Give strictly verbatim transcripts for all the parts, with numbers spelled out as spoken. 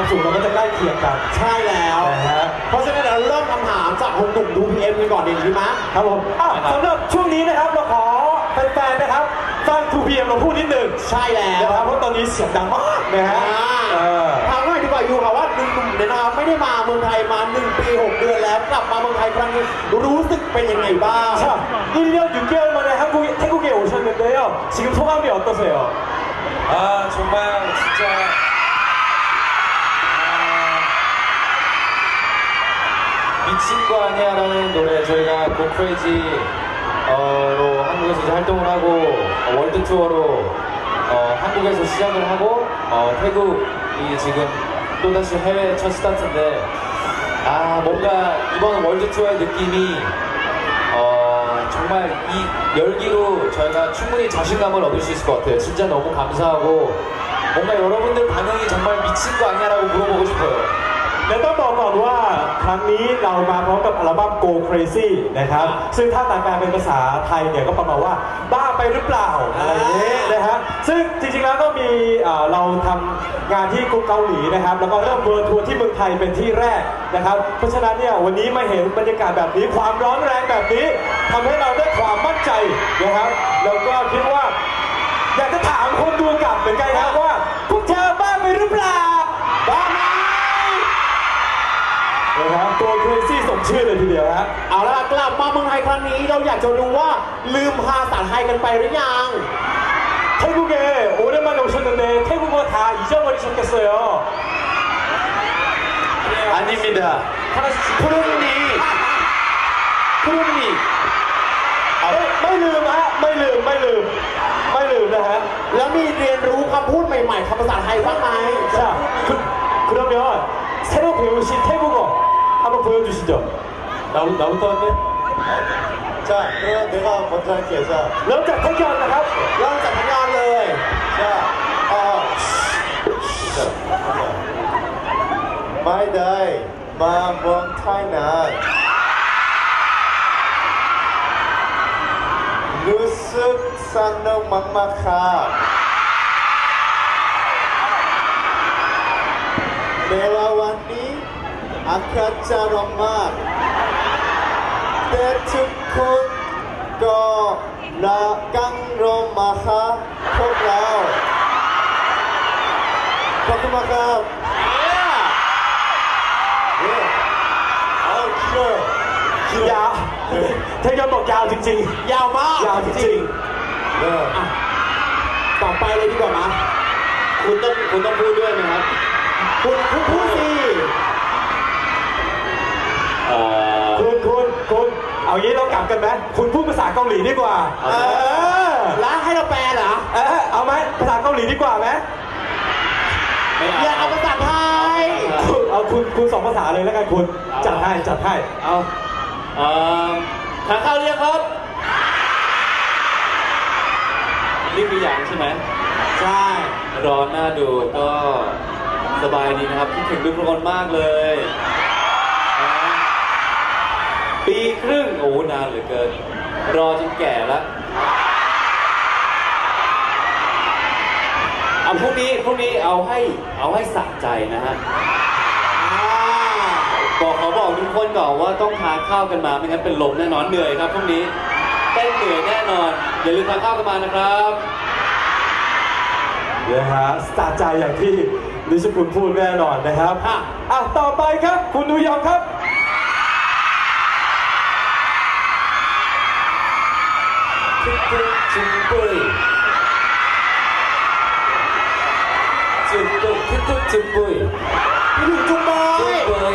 สุขเราก็จะใกล้เคียงกันใช่แล้วนะฮะเพราะฉะนั้นเราเริ่มคำถามจากคนกลุ่มดู พี เอ็ม กันก่อนดีไหมครับผมสำหรับช่วงนี้นะครับเราขอแฟนๆนะครับฟัง ทู พี เอ็ม เราพูดนิดหนึ่งใช่แล้วนะครับเพราะตอนนี้เสียงดังมากนะฮะถามหน่อยดีกว่าอยู่ค่ะว่าหนุ่มๆเนี่ยนะไม่ได้มาเมืองไทยมาหนึ่งปีหกเดือนแล้วกลับมาเมืองไทยครั้งนี้รู้สึกเป็นยังไงบ้าง 자 일 년 육 개월 만에 한국 태국에 오셨는데요. 지금 소감이 어떠세요? 아 정말 진짜 아, 미친 거 아니야라는 노래 저희가 고크레이지로 한국에서 이제 활동을 하고 어, 월드 투어로 어, 한국에서 시작을 하고 어, 태국이 지금 또 다시 해외 첫 스타트인데 아 뭔가 이번 월드 투어의 느낌이 어, 정말 이 열기로 저희가 충분히 자신감을 얻을 수 있을 것 같아요. 진짜 너무 감사하고 뭔가 여러분들 반응이 정말 미친 거 아니야라고 물어보고 싶어요. และต้องบอกก่อนว่าครั้งนี้เรามาพร้อมกับอัลบั้ม Go Crazy นะครับซึ่งถ้าตามแปลเป็นภาษาไทยเนี่ยก็ประมาณว่าบ้าไปหรือเปล่าอะไรอย่างนี้นะฮะซึ่งจริงๆแล้วก็มีเราทำงานที่กรุงเกาหลีนะครับแล้วก็เริ่มเวิร์ทัวร์ที่เมืองไทยเป็นที่แรกนะครับเพราะฉะนั้นเนี่ยวันนี้มาเห็นบรรยากาศแบบนี้ความร้อนแรงแบบนี้ทำให้เราได้ความมั่นใจนะครับแล้วก็คิดว่าอยากจะถามคนดูกลับเหมือนกันครับว่าพวกเธอบ้าไปหรือเปล่าบ้าไหมนะครับตัวครีซี่สมชื่อเลยทีเดียวฮะเอาละกลับมาเมืองไทยครั้งนี้เราอยากจะรู้ว่าลืมภาษาไทยกันไปหรือยัง 태국에 오랜만에 오셨는데 태국어 다 잊어버리셨겠어요? 아닙니다. 하나씩 푸른니 푸른니 ไม่ลืมฮะไม่ลืมไม่ลืมไม่ลืมนะฮะแล้วมีเรียนรู้คำพูดใหม่ๆคำภาษาไทยบ้างไหม 자 그, 그러면 새로 배우신 태국어 한번 보여주시죠. 나부, 나부터 할게. 자, 그럼 내가 먼저 할게요. 자, เริ่มจากทักยอนนะครับเริ่มจากทักยอนเลย 자, 어, 자, My day, my one time night. 루스 산능 막막하. 내와 왔니? 아까처럼 막. 때ทุกคน ก็รักกันรอมาหาพวกเราขอบคุณมากครับเอาเชื่อยาวเทคยอนบอกยาวจริงๆยาวมากยาวจริงๆเออต่อไปเลยดีกว่ามั้ยคุณต้องคุณต้องพูดด้วยนะครับคุณคุณพูดสิเอ่อคุณคุณคุณเอางี้เรากลับกันไหมคุณพูดภาษาเกาหลีดีกว่าเออแล้วให้เราแปลเหรอเออเอาไหมภาษาเกาหลีดีกว่าไหมอย่าเอาภาษาไทยเอาคุณคุณสองภาษาเลยแล้วกันคุณจัดให้จัดให้เอาเอ่อทานข้าวหรือยังครับนี่มีอย่างใช่ไหมใช่ร้อนน่าดูก็สบายดีนะครับคิดถึงทุกคนมากเลยปีครึ่งโอ้นานเหลือเกินรอจนแก่แล้วเอาพรุ่งนี้พรุ่งนี้เอาให้เอาให้สะใจนะฮะบอกขอบอกทุกคนก่อนว่าต้องทานข้าวกันมาไม่งั้นเป็นลมแน่นอนเหนื่อยครับพรุ่งนี้เต้นเหนื่อยแน่นอนอย่าลืมทานข้าวกันมานะครับนะฮะสะใจอย่างที่นิชคุณพูดแน่นอนนะครับอ่ะต่อไปครับคุณดูยองครับจุ๊บปุ้ยจุ๊บปุ้ยจุ๊บจุ๊บปุ้ยพี่ถึงจุ๊บปุ้ยจุ๊บปุ้ย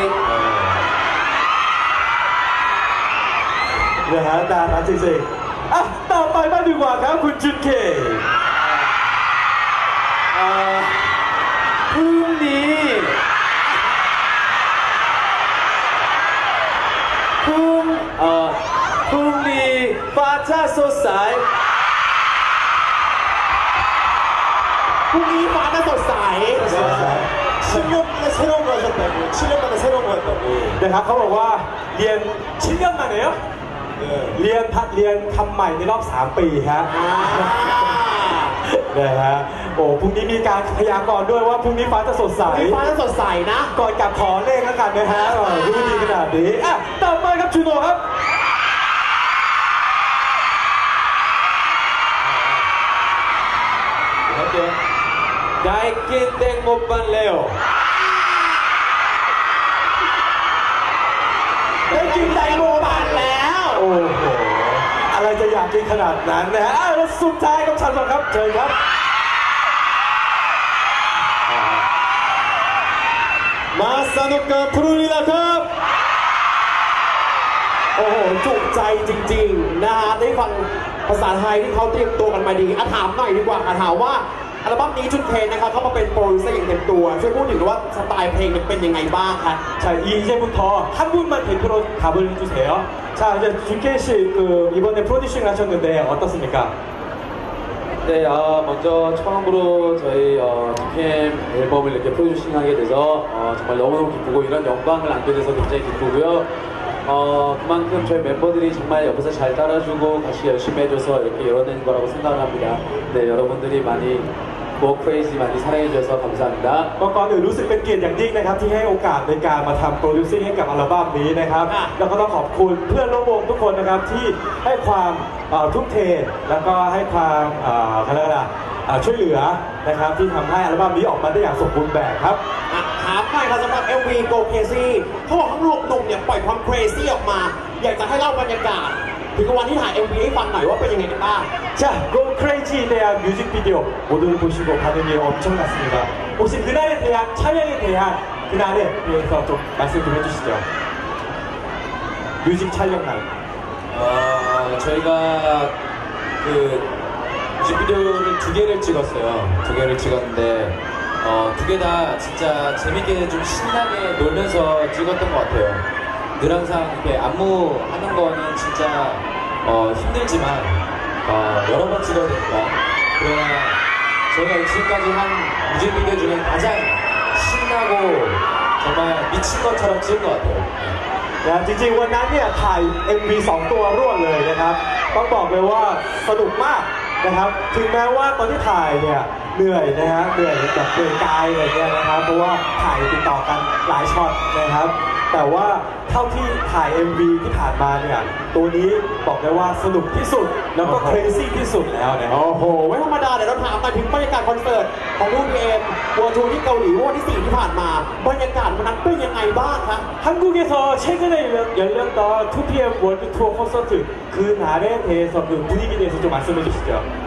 นะฮะน่ารักจริงๆอ่ะต่อไปมาดีกว่าครับคุณจุนเคอ่าพรุ่งนี้พรุ่งเอ่อพรุ่งนี้ฟ้าจะสดใสพรุ่งนี้ฟ้าจะสดใส칠 년만에 새로운 거 하셨다고 칠 년 만에 새로운 거 했다고 นะครับเขาบอกว่าเรียน칠 년 만에요เรียนพัดเรียนคำใหม่ในรอบสามปีฮะนะฮะโอ้พรุ่งนี้มีการพยากรณ์ด้วยว่าพรุ่งนี้ฟ้าจะสดใสมีฟ้าจะสดใสนะก่อนกลับขอเลขแล้วกันนะฮะเออรู้ดีขนาดนี้อ่ะต่อไปครับจูโน่ครับ 할게요. 다이킨 땡 못반래요. ได้กินไดโมบานแล้วโอ้โหอะไรจะอยากกินขนาดนั้นนะฮะอ่ะแล้วสุดท้ายครับชันสองครับเชิญครับมาสนุกกับ 프로리다 컵 โอ้โหจุใจจริงๆนะฮะได้ฟังภาษาไทยที่เขาเตรียมตัวกันมาดีอ่ะถามหน่อยดีกว่าอ่ะถามว่าอัลบั้มนี้จุนเคนนะครับเข้ามาเป็นโปรดิวเซอร์อย่างเต็มตัวช่วยพูดถึงว่าสไตล์เพลงมันเป็นยังไงบ้างคะ 자 이제부터 한 분만 대표로 답을 해주세요. 자 이제 준케 씨그 이번에 프로듀싱을 하셨는데 어떻습니까? 네, 아, 먼저 처음으로 저희 어, 디피엠 앨범을 이렇게 프로듀싱하게 돼서 어, 정말 너무너무 기쁘고 이런 영광을 안게 돼서 굉장히 기쁘고요. 어, 그만큼 저희 멤버들이 정말 옆에서 잘 따라주고 같이 열심히 해줘서 이렇게 열어낸 거라고 생각합니다. 네, 여러분들이 많이 Go Crazy 많이 사랑해주셔서 감사합니다. ก็ก่อนอื่นรู้สึกเป็นเกียรติอย่างยิ่งนะครับที่ให้โอกาสในการมาทำโปรดิวซิ่งให้กับอัลบั้มนี้นะครับแล้วก็ต้องขอบคุณเพื่อนร่วมวงทุกคนนะครับที่ให้ความเอ่อทุ่มเทแล้วก็ให้ความเอ่อเขาเรียกอะไรเอ่อช่วยเหลือนะครับที่ทำให้อัลบั้มนี้ออกมาได้อย่างสมบูรณ์แบบครับอ่ะถามหน่อยครับสำหรับ เอ็ม วี Go Crazy เขาบอกทั้งหกหนุ่มเนี่ยปล่อยความ crazy ออกมา อยากจะให้เล่าบรรยากาศถึงวันที่ถ่าย เอ็ม วี ให้ฟังหน่อยว่าเป็นยังไงกันบ้าง 자, Go Crazy에 대한 뮤직비디오 모두들 보시고 반응이 엄청났습니다. 혹시 그날에 대한 촬영에 대한 그날에 대해서 좀 말씀 좀 해주시죠. 뮤직 촬영 날. 어, 저희가 그 뮤직비디오를 두 개를 찍었어요. 두 개를 찍었는데 어, 두 개 다 진짜 재밌게 좀 신나게 놀면서 찍었던 것 같아요. 늘 항상 이렇게 안무하는 거는 진짜 어, 힘들지만 어, 여러 번 찍어야 되니까 그러나 저희가 지금까지 한 뮤직비디오 중에 가장 신나고 정말 미친 것처럼 찍은 것 같아요. นะจริงๆวันนั้นเนี่ยถ่าย เอ็ม วี สองตัวรวดเลยนะครับต้องบอกเลยว่าสนุกมากนะครับถึงแม้ว่าตอนที่ถ่ายเนี่ยเหนื่อยนะฮะเหนื่อยแบบเปลือยกายอะไรเงี้ยนะครับเพราะว่าถ่ายติดต่อกันหลายช็อตนะครับแต่ว่าเท่าที่ถ่าย เอ็ม วี ที่ผ่านมาเนี่ยตัวนี้บอกได้ว่าสนุกที่สุดแล้วก็ crazy ที่สุดแล้วนะโอ้โหไม่ธรรมดาเดี๋ยวเราถามมาถึงบรรยากาศคอนเสิร์ตของ ทู พี เอ็ม World Tour ที่เกาหลีเมื่อวันที่สี่ที่ผ่านมาบรรยากาศวันนั้นเป็นยังไงบ้างคะ 한국에서 최근에 열렸던 투피엠 월드 투어 콘서트 그 날에 대해서 그 분위기에 대해서 좀 말씀해 주시죠.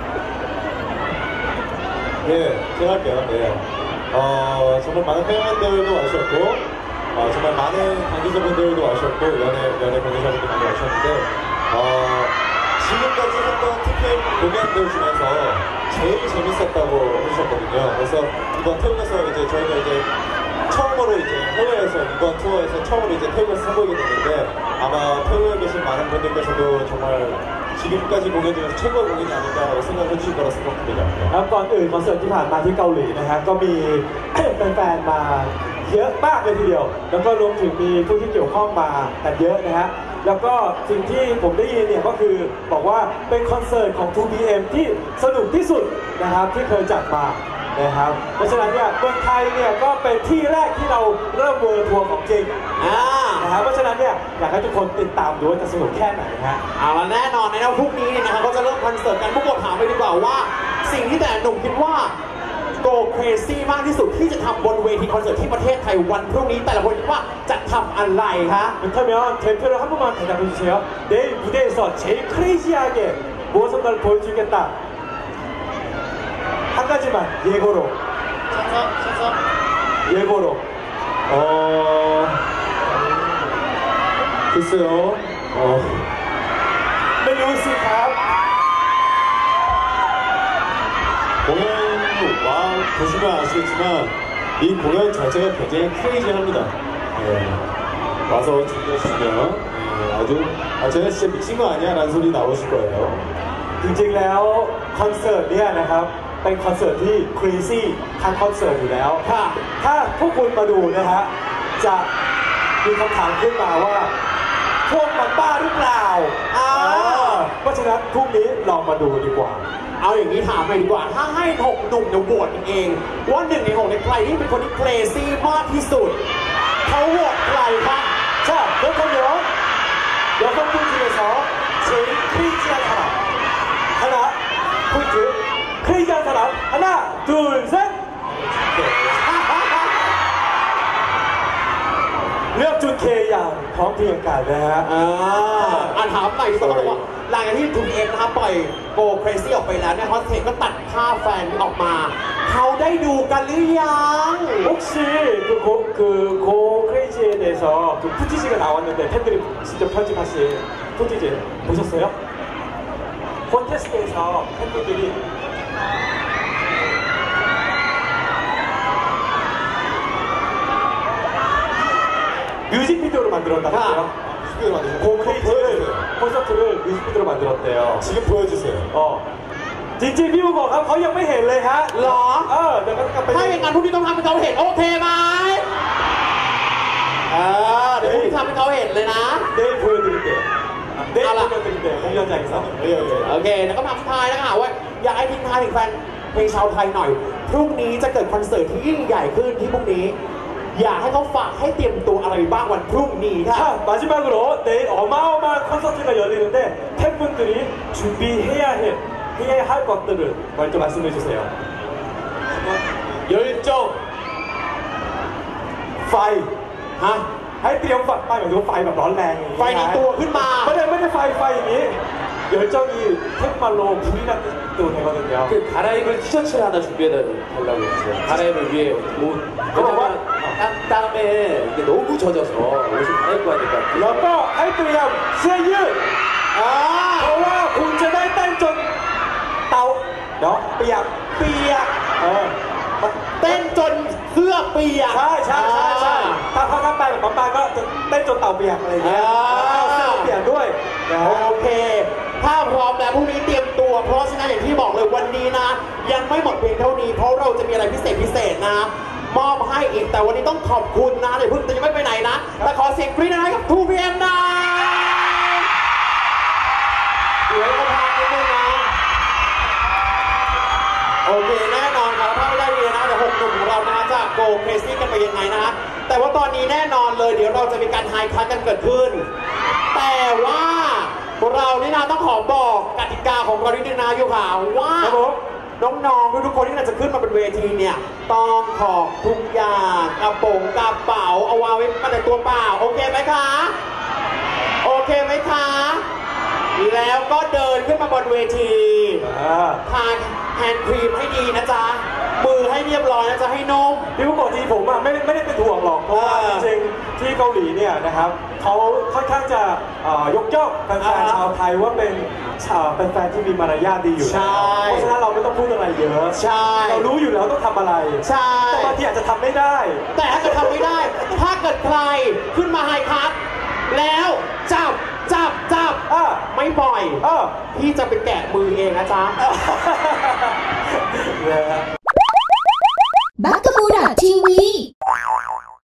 네, 제가 할게요. 네. 어, 정말 많은 팬분들도 와주셨고, 어, 정말 많은 관계자분들도 와주셨고, 연예, 연예 관계자분들 많이 와주셨는데, 어, 지금까지 했던 투피엠 공연들 중에서 제일 재밌었다고 해주셨거든요. 그래서 이번 태국에서 이제 저희가 이제 처음으로 이제 해외에서 이번 투어에서 처음으로 이제 태국에서 선보이게 됐는데 아마 태국에 계신 많은 분들께서도 정말 지금까지 공연 중에서 최고의 공연이 아닐까라고 생각해 주실 거라 생각합니다. แล้วก่อนอื่นคอนเสิร์ตที่ผ่านมาที่เกาหลีนะฮะก็มี แฟนๆมาเยอะมากเลยทีเดียวแล้วก็รวมถึงมีผู้ที่เกี่ยวข้องมากันเยอะนะฮะแล้วก็สิ่งที่ผมได้ยินเนี่ยก็คือบอกว่าเป็นคอนเสิร์ตของ ทู พี เอ็ม ที่สนุกที่สุดนะครับที่เคยจัดมานะครับเพราะฉะนั้นเนี่ยเมืองไทยเนี่ยก็เป็นที่แรกที่เราเริ่มเวิร์ทัวร์ของจริงอ่านะครับเพราะฉะนั้นเนี่ยอยากให้ทุกคนติดตามดูว่าจะสนุกแค่ไหนฮะเอาละแน่นอนนะพรุ่งนี้เนี่ยนะครับก็จะเริ่มคอนเสิร์ตกันพวกเราถามไปดีกว่าว่าสิ่งที่แต่หนุ่มคิดว่า Go Crazy มากที่สุดที่จะทำบนเวทีคอนเสิร์ตที่ประเทศไทยวันพรุ่งนี้แต่ละคนคิดว่าจะทำอะไรคะ 그렇다면 대표를 한 번만 대답해 주세요. 내일 무대에서 제일 크레이지하게 무엇을 날 보여주겠다. 한 가지만 예고로. 찬성, 찬성. 예고로. 어, 글쎄요. 어, ไม่รู้สิครับ 공연 와 보시면 아시겠지만 이 공연 자체가 굉장히 크레이지합니다. 예, 와서 즐겨주시면 예, 아주 아 제가 진짜 미친 거 아니야라는 소리 나오실 거예요. จริงๆแล้วคอนเสิร์ตเนี่ยนะครับเป็นคอนเสิร์ตที่ crazy ทั้งคอนเสิร์ตอยู่แล้วถ้าถ้าพวกคุณมาดูนะฮะจะมีคำถามขึ้นมาว่าพวกมันบ้าหรือเปล่าอ่าเพราะฉะนั้นพรุ่งนี้ลองมาดูดีกว่าเอาอย่างนี้ถามหน่อยดีกว่า ถ้าให้หกหนุ่มเนี่ยโหวตกันเอง ว่าหนึ่งในหกในใครที่เป็นคนที่เครซี่มากที่สุด เขาโหวตใครครับ 자, 그렇다면 여성분 중에서 제일 크레이지한 사람 하나 포인트 크레이지한 사람 하나 둘 셋เลือกจุดเคอย่างพร้อมเพรียงกันนะฮะอ่าอ่านถามหน่อยดีกว่าว่าหลังจากที่ทูเอ็มนะครับปล่อยโกเครซี่ออกไปแล้วเนี่ยฮอตเทคก็ตัดภาพแฟนออกมา เขาได้ดูกันหรือยัง 혹시 그, 고, 그, 고 크레이지에 대해서 그 푸티지가 나왔는데 팬들이 직접 편집하신 푸티지 보셨어요? 콘테스트에서 팬분들이 뮤직비디오로 만들었다고 해요. 뮤직비디오 만드셨어요? 고 크레이지를 보여주세요. 콘서트를 뮤직비디오로 만들었대요. 지금 보여주세요. 어. จริงๆพี่อูบอกครับเขายังไม่เห็นเลยฮะหรอเออเดี๋ยวก็กลับไปถ้าอย่างนั้นพรุ่งนี้ต้องทำให้เขาเห็นโอเคไหมเออเดี๋ยวพรุ่งนี้ทำให้เขาเห็นเลยนะ 내일 보여드릴게요. 내일 알아. 보여드릴게요. 공연장에서. 예, 예. โอเคแล้วก็มาสุดท้ายนะคะว่าอยากให้ทิ้งท้ายถึงแฟนเพลงชาวไทยหน่อย พรุ่งนี้จะเกิดคอนเสิร์ตที่ยิ่งใหญ่ขึ้นที่พรุ่งนี้ อยากให้เขาฝากให้เตรียมตัวอะไรบ้างวันพรุ่งนี้ค่ะ 자, 마지막으로 내일 어마어마한 콘서트가 열리는데 팬분들이 준비해야 해, 해야 할 것들을 먼저 말씀해 주세요. 열정, ไฟฮะให้เตรียมไฟไฟหมายถึงว่าไฟแบบร้อนแรงอย่างนี้ไฟในตัวขึ้นมาไม่ได้ไม่ได้ไฟไฟอย่างนี้ 열정이 태국말로 불이 나는 뜻도 되거든요. 그 갈아입을 티셔츠를 하나 준비해 달라고 했어요. 갈아입을 위해 옷. 왜냐면 땀, 땀에 이게 너무 젖어서 옷을 갈아입고 하니까. แล้วก็ให้เตรียมเสื้อยืดอ่าเพราะว่าคุณจะได้เต้นจนเตาเนาะเปียกเปียกเออเต้นจนเสื้อเปียกใช่ใช่ใช่ใช่ถ้าเขาทำไปแบบป๊าป๊าก็จะเต้นจนเต่าเปียกอะไรอย่างเงี้ยอ่าเอาเสื้อเปียกด้วยนะฮะโอเค ถ้าพร้อมแล้วพรุ่งนี้เตรียมตัว เพราะฉะนั้นอย่างที่บอกเลยวันนี้นะ ยังไม่หมดเพียงเท่านี้ เพราะเราจะมีอะไรพิเศษพิเศษนะ มอบให้อีกแต่วันนี้ต้องขอบคุณนะเดี๋ยวเพิ่งจะยังไม่ไปไหนนะ แต่ขอเสียงกรี๊ดนะให้กับ ทู พี เอ็ม นะเดี๋ยวเราพานิดนึงนะ โอเคแน่นอนครับถ้าไม่ได้เรียนนะเดี๋ยวหกหนุ่มของเรานะจะโกเครซี่กันไปยังไงนะฮะแต่ว่าตอนนี้แน่นอนเลยเดี๋ยวเราจะมีการไฮคัทกันเกิดขึ้น แต่ว่าเรานี่นะต้องขอบอกกติกาของเรานิดนึงนะยูค่ะว่าครับผมน้องๆทุกๆคนที่จะขึ้นมาบนเวทีเนี่ยต้องขอบทุกอย่างกระโปรงกระเป๋าเอาวางไว้มาแต่ตัวเปล่าโอเคไหมคะโอเคไหมคะแล้วก็เดินขึ้นมาบนเวทีอ่าทาแฮนด์ครีมให้ดีนะจ๊ะ มือให้เรียบร้อยนะจ๊ะให้นุ่มพี่ผู้บอกทีผมอะไม่ไม่ได้เป็นห่วงหรอกเพราะว่าเอจอริงๆที่เกาหลีเนี่ยนะครับเขาค่อนข้างจะเอ่อยกย่องแฟนอ่าๆชาวไทยว่าเป็นชาวเป็นแฟนที่มีมารยาทดีอยู่ใช่แล้วเพราะฉะนั้นเราไม่ต้องพูดอะไรเยอะใช่เรารู้อยู่แล้วต้องทำอะไรใช่แต่บางทีอาจจะทำไม่ได้แต่ถ้าเกิดทำไม่ได้ ถ้าเกิดใครขึ้นมาไฮคัทแล้วจับจับจับอ่ะไม่ปล่อยอ่ะพี่จะไปแกะมือเองนะจ๊ะนะฮะバカボラ ที วี